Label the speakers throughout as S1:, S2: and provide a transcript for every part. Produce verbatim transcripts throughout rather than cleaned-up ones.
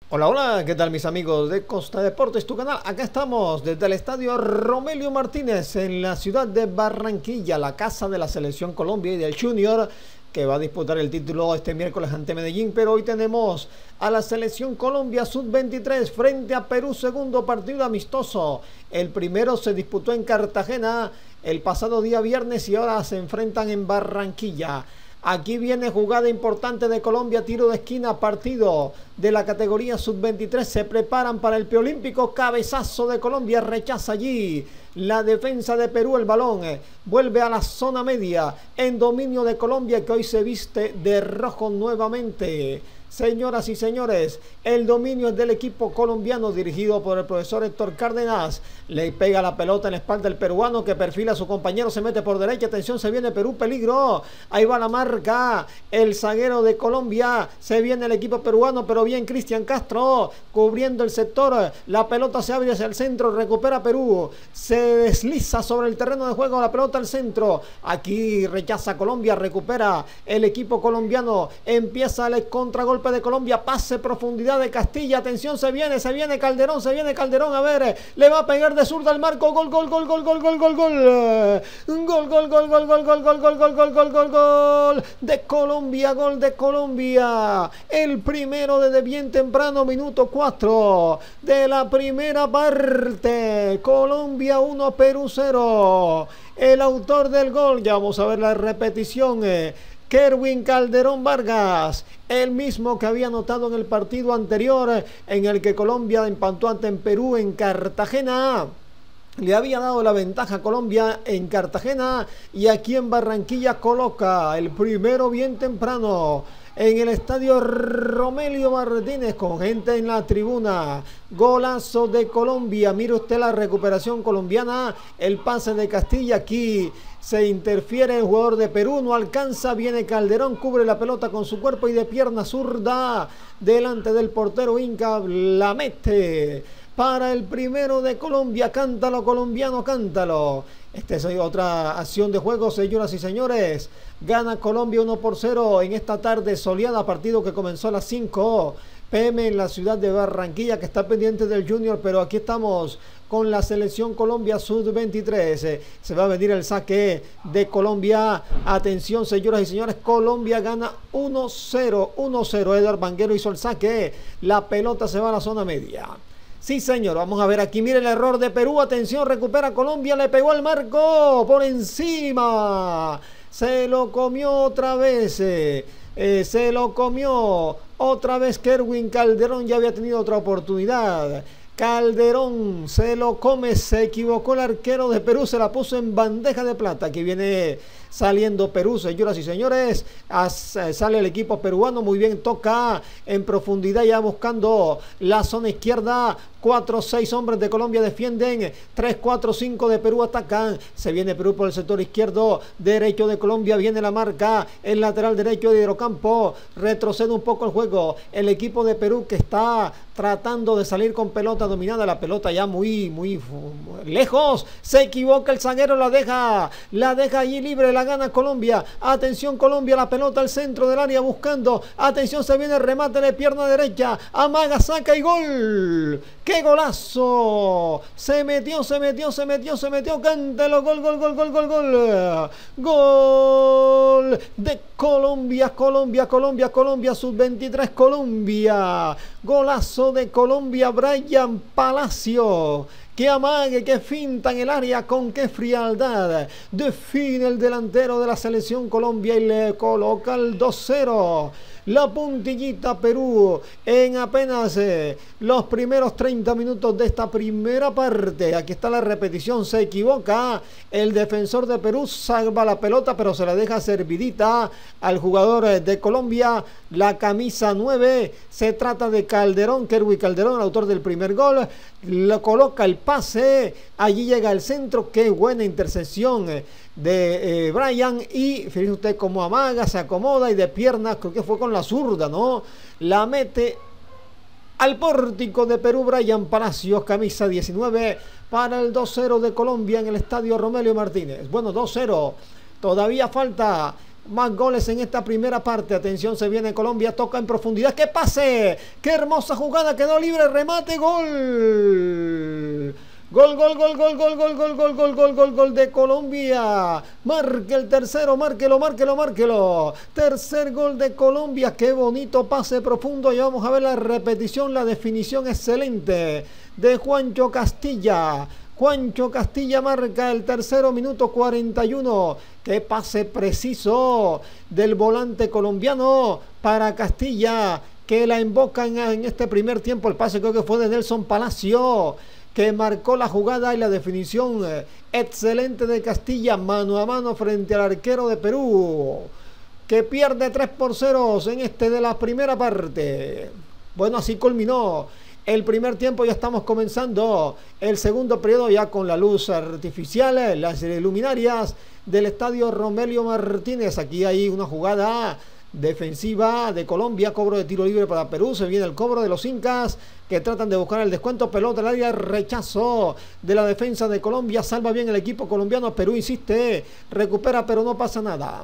S1: Hola, hola, ¿qué tal mis amigos de Costa Deportes, tu canal? Acá estamos desde el estadio Romelio Martínez en la ciudad de Barranquilla, la casa de la Selección Colombia y del Junior, que va a disputar el título este miércoles ante Medellín, pero hoy tenemos a la Selección Colombia sub veintitrés frente a Perú, segundo partido amistoso. El primero se disputó en Cartagena el pasado día viernes y ahora se enfrentan en Barranquilla. Aquí viene jugada importante de Colombia, tiro de esquina, partido de la categoría sub veintitrés. Se preparan para el preolímpico, cabezazo de Colombia, rechaza allí la defensa de Perú. El balón eh, vuelve a la zona media en dominio de Colombia, que hoy se viste de rojo nuevamente. Señoras y señores, el dominio es del equipo colombiano dirigido por el profesor Héctor Cárdenas. Le pega la pelota en la espalda del peruano, que perfila a su compañero, se mete por derecha. Atención, se viene Perú, peligro. Ahí va la marca, el zaguero de Colombia. Se viene el equipo peruano, pero bien Cristian Castro cubriendo el sector. La pelota se abre hacia el centro, recupera Perú. Se desliza sobre el terreno de juego, la pelota al centro. Aquí rechaza Colombia, recupera el equipo colombiano. Empieza el contragolpe de Colombia, pase profundidad de Castilla. Atención, se viene, se viene Calderón, se viene Calderón. A ver, le va a pegar de zurda al marco. Gol, gol, gol, gol, gol, gol, gol, gol. Gol, gol, gol, gol, gol, gol, gol, gol, gol, gol, gol, gol, gol de Colombia, gol de Colombia. El primero desde bien temprano, minuto cuatro de la primera parte. Colombia uno, Perú cero. El autor del gol, ya vamos a ver la repetición. Kerwin Calderón Vargas, el mismo que había anotado en el partido anterior en el que Colombia empató ante Perú en Cartagena. Le había dado la ventaja a Colombia en Cartagena y aquí en Barranquilla coloca el primero bien temprano en el estadio Romelio Martínez con gente en la tribuna. Golazo de Colombia. Mire usted la recuperación colombiana, el pase de Castilla. Aquí se interfiere el jugador de Perú, no alcanza, viene Calderón, cubre la pelota con su cuerpo y de pierna zurda delante del portero Inca, la mete para el primero de Colombia. Cántalo colombiano, cántalo. Esta es otra acción de juego, señoras y señores. Gana Colombia uno por cero en esta tarde soleada, partido que comenzó a las cinco p m en la ciudad de Barranquilla, que está pendiente del Junior, pero aquí estamos con la Selección Colombia sub veintitrés. Eh, se va a venir el saque de Colombia. Atención, señoras y señores, Colombia gana uno cero, uno cero. Edward Banguero hizo el saque, la pelota se va a la zona media. Sí, señor, vamos a ver aquí, mire el error de Perú. Atención, recupera Colombia, le pegó al marco por encima. Se lo comió otra vez. Eh, eh, se lo comió otra vez Kerwin Calderón, ya había tenido otra oportunidad. Calderón se lo come, se equivocó el arquero de Perú, se la puso en bandeja de plata. Aquí viene saliendo Perú, señoras y señores. Sale el equipo peruano, muy bien, toca en profundidad ya buscando la zona izquierda. cuatro seis hombres de Colombia defienden, tres cuatro cinco de Perú atacan. Se viene Perú por el sector izquierdo, derecho de Colombia, viene la marca, el lateral derecho de Hidrocampo, retrocede un poco el juego. El equipo de Perú que está tratando de salir con pelota dominada, la pelota ya muy, muy, muy lejos. Se equivoca el zaguero, la deja, la deja allí libre, la gana Colombia. Atención Colombia, la pelota al centro del área buscando. Atención, se viene el remate de pierna derecha. Amaga, saca y gol. ¡Qué golazo! Se metió, se metió, se metió, se metió. Cántelo, gol, gol, gol, gol, gol, gol. Gol de Colombia, Colombia, Colombia, Colombia, sub veintitrés, Colombia. Golazo de Colombia, Brian Palacio. Que amague, que finta en el área, con qué frialdad define el delantero de la Selección Colombia y le coloca el dos cero. La puntillita Perú en apenas eh, los primeros treinta minutos de esta primera parte. Aquí está la repetición, se equivoca el defensor de Perú, salva la pelota pero se la deja servidita al jugador de Colombia, la camisa nueve. Se trata de Calderón, Kerwin Calderón, el autor del primer gol. Lo coloca el pase, allí llega el centro, qué buena intercepción de eh, Brian, y fíjese usted cómo amaga, se acomoda y de piernas, creo que fue con la zurda, ¿no? La mete al pórtico de Perú, Brian Palacios, camisa diecinueve, para el dos cero de Colombia en el estadio Romelio Martínez. Bueno, dos cero, todavía falta Más goles en esta primera parte. Atención, se viene Colombia, toca en profundidad. ¡Qué pase! ¡Qué hermosa jugada! Quedó libre, remate, gol. Gol, gol, gol, gol, gol, gol, gol, gol, gol, gol, gol, gol de Colombia. Marque el tercero, márquelo, márquelo, márquelo. Tercer gol de Colombia. Qué bonito pase profundo. Y vamos a ver la repetición, la definición excelente de Juancho Castilla. Juancho Castilla marca el tercero, minuto cuarenta y uno. Qué pase preciso del volante colombiano para Castilla, que la invoca en, en este primer tiempo. El pase creo que fue de Nelson Palacio, que marcó la jugada y la definición eh, excelente de Castilla, mano a mano frente al arquero de Perú, que pierde tres por cero en este de la primera parte. Bueno, así culminó el primer tiempo. Ya estamos comenzando el segundo periodo, ya con la luz artificial, las luminarias del estadio Romelio Martínez. Aquí hay una jugada defensiva de Colombia, cobro de tiro libre para Perú. Se viene el cobro de los incas, que tratan de buscar el descuento. Pelota al área, rechazo de la defensa de Colombia. Salva bien el equipo colombiano. Perú insiste, recupera, pero no pasa nada.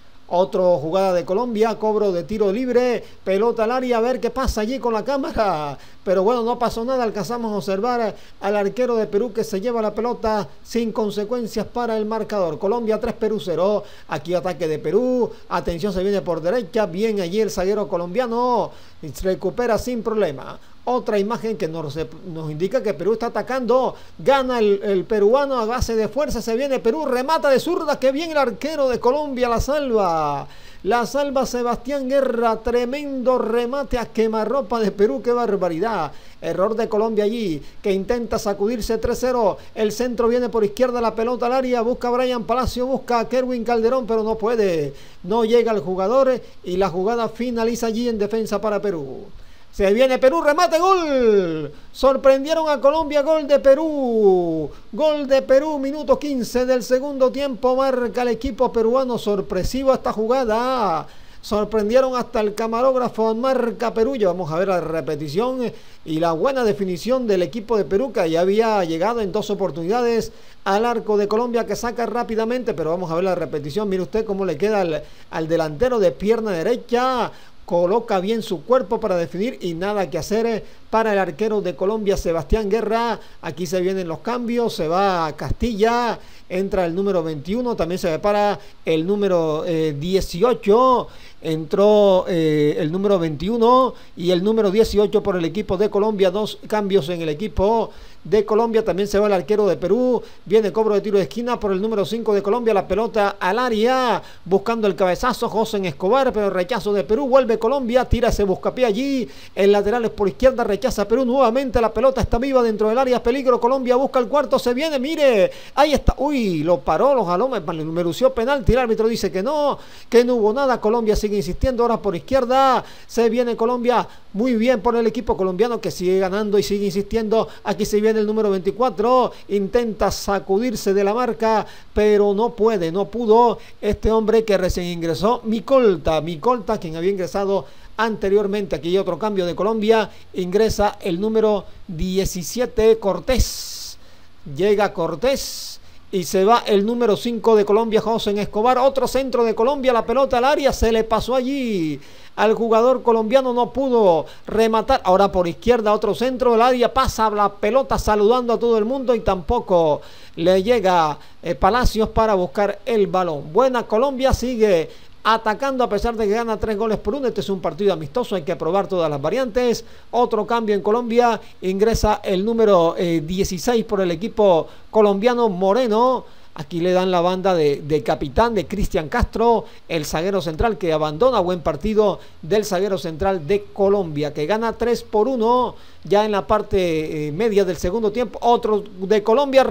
S1: Otra jugada de Colombia, cobro de tiro libre, pelota al área, a ver qué pasa allí con la cámara. Pero bueno, no pasó nada, alcanzamos a observar al arquero de Perú, que se lleva la pelota sin consecuencias para el marcador. Colombia tres, Perú cero. Aquí ataque de Perú, atención, se viene por derecha, bien allí el zaguero colombiano, recupera sin problema. Otra imagen que nos, nos indica que Perú está atacando. Gana el, el peruano a base de fuerza. Se viene Perú, remata de zurda. Que bien el arquero de Colombia la salva. La salva Sebastián Guerra. Tremendo remate a quemarropa de Perú. Qué barbaridad. Error de Colombia allí, que intenta sacudirse tres cero. El centro viene por izquierda, la pelota al área. Busca a Brian Palacio, busca a Kerwin Calderón, pero no puede. No llega el jugador y la jugada finaliza allí en defensa para Perú. Se viene Perú, remate, gol. Sorprendieron a Colombia, gol de Perú. Gol de Perú, minuto quince del segundo tiempo. Marca el equipo peruano. Sorpresivo esta jugada. Sorprendieron hasta el camarógrafo. Marca Perú. Ya vamos a ver la repetición y la buena definición del equipo de Perú, que ya había llegado en dos oportunidades al arco de Colombia, que saca rápidamente. Pero vamos a ver la repetición. Mire usted cómo le queda al, al delantero de pierna derecha. Coloca bien su cuerpo para definir y nada que hacer para el arquero de Colombia, Sebastián Guerra. Aquí se vienen los cambios, se va a Castilla, entra el número veintiuno, también se prepara el número eh, dieciocho, entró eh, el número veintiuno y el número dieciocho por el equipo de Colombia. Dos cambios en el equipo de Colombia. También se va el arquero de Perú, viene cobro de tiro de esquina por el número cinco de Colombia, la pelota al área, buscando el cabezazo José Escobar, pero rechazo de Perú. Vuelve Colombia, tira ese buscapié allí, el lateral es por izquierda, rechaza Perú nuevamente, la pelota está viva dentro del área, peligro, Colombia busca el cuarto, se viene, mire, ahí está, uy, lo paró, lo jaló, me lució penalti, el árbitro dice que no, que no hubo nada. Colombia sigue insistiendo, ahora por izquierda, se viene Colombia, muy bien por el equipo colombiano, que sigue ganando y sigue insistiendo. Aquí se viene el número veinticuatro, intenta sacudirse de la marca, pero no puede, no pudo este hombre que recién ingresó, Micolta, Micolta, quien había ingresado anteriormente. Aquí hay otro cambio de Colombia, ingresa el número diecisiete, Cortés, llega Cortés y se va el número cinco de Colombia, José Escobar. Otro centro de Colombia, la pelota al área, se le pasó allí al jugador colombiano, no pudo rematar. Ahora por izquierda otro centro del área, pasa la pelota saludando a todo el mundo y tampoco le llega eh, Palacios para buscar el balón. Buena Colombia, sigue atacando a pesar de que gana tres goles por uno. Este es un partido amistoso, hay que probar todas las variantes. Otro cambio en Colombia, ingresa el número eh, dieciséis por el equipo colombiano, Moreno. Aquí le dan la banda de, de capitán de Cristian Castro, el zaguero central, que abandona. Buen partido del zaguero central de Colombia, que gana tres por uno ya en la parte eh, media del segundo tiempo. Otro de Colombia,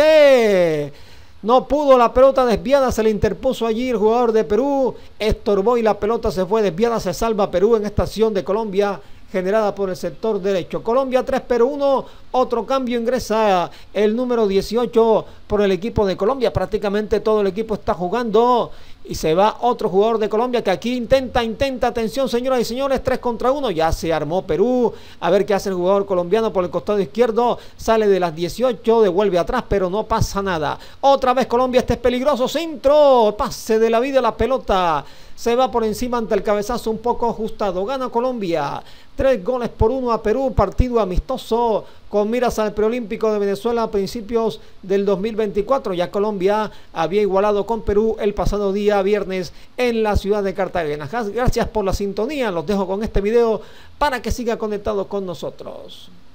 S1: remate. No pudo, la pelota desviada, se le interpuso allí el jugador de Perú, estorbó y la pelota se fue desviada. Se salva Perú en esta acción de Colombia generada por el sector derecho. Colombia tres, Perú uno. Otro cambio, ingresa el número dieciocho por el equipo de Colombia. Prácticamente todo el equipo está jugando Y se va otro jugador de Colombia que aquí intenta, intenta, atención señoras y señores, tres contra uno, ya se armó Perú, a ver qué hace el jugador colombiano por el costado izquierdo, sale de las dieciocho, devuelve atrás, pero no pasa nada. Otra vez Colombia, este es peligroso, centro, pase de la vida la pelota, se va por encima ante el cabezazo un poco ajustado, gana Colombia, tres goles por uno a Perú, partido amistoso con miras al preolímpico de Venezuela a principios del dos mil veinticuatro. Ya Colombia había igualado con Perú el pasado día viernes en la ciudad de Cartagena. Gracias por la sintonía, los dejo con este video para que siga conectado con nosotros.